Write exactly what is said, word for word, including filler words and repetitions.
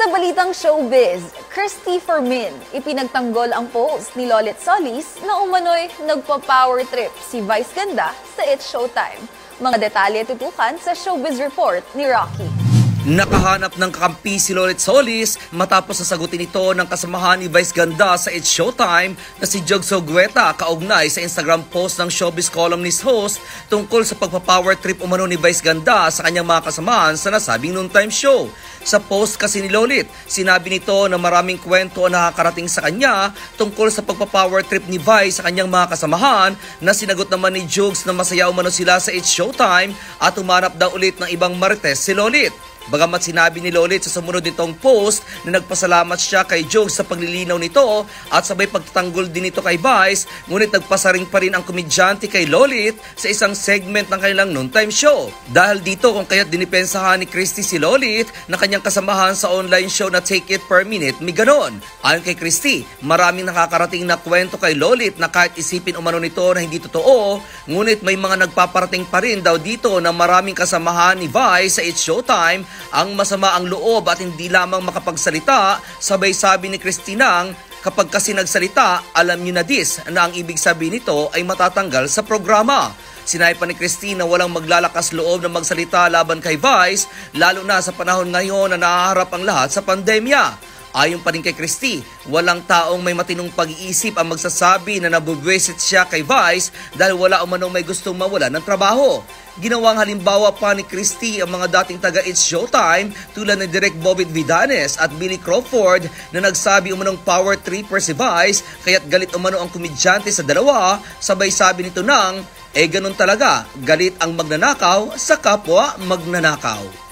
Sa balitang showbiz, Christy Fermin, ipinagtanggol ang post ni Lolit Solis na umano'y nagpa-power trip si Vice Ganda sa It's Showtime. Mga detalye tutukan sa Showbiz Report ni Rocky. Nakahanap ng kakampi si Lolit Solis matapos sasagutin ito ng kasamahan ni Vice Ganda sa It's Showtime na si Jog Sogueta kaugnay sa Instagram post ng showbiz columnist host tungkol sa pagpa-power trip umano ni Vice Ganda sa kanyang mga kasamahan sa nasabing noontime show. Sa post kasi ni Lolit, sinabi nito na maraming kwento ang nakakarating sa kanya tungkol sa pagpa-power trip ni Vice sa kanyang mga kasamahan na sinagot naman ni Jogs na masaya umano sila sa It's Showtime at umanap daw ulit ng ibang marites si Lolit. Bagamat sinabi ni Lolit sa sumunod nitong post na nagpasalamat siya kay Jogs sa paglilinaw nito at sabay pagtatanggol din ito kay Vice, ngunit nagpasaring pa rin ang komedyante kay Lolit sa isang segment ng kanilang noontime show. Dahil dito kung kaya't dinipensahan ni Christy si Lolit na kanyang kasamahan sa online show na Take It Per Minute, may ganon. Ayon kay Christy, maraming nakakarating na kwento kay Lolit na kahit isipin umano nito na hindi totoo, ngunit may mga nagpaparating pa rin daw dito na maraming kasamahan ni Vice sa It's Showtime ang masama ang loob at hindi lamang makapagsalita. Sabay sabi ni Christinang, kapag kasi nagsalita, alam niyo na dis na ang ibig sabihin nito ay matatanggal sa programa. Sinabi pa ni Christine na walang maglalakas loob na magsalita laban kay Vice, lalo na sa panahon ngayon na nahaharap ang lahat sa pandemya. Ayon pa rin kay Christy, walang taong may matinong pag-iisip ang magsasabi na nabubwisit siya kay Vice dahil wala umanong may gustong mawala ng trabaho. Ginawang halimbawa pa ni Christy ang mga dating taga It's Showtime tulad ni Direk Bobit Vidanes at Billy Crawford na nagsabi umanong power tripper si Vice kaya't galit umano ang komedyante sa dalawa. Sabay sabi nito nang, eh ganun talaga, galit ang magnanakaw sa kapwa magnanakaw.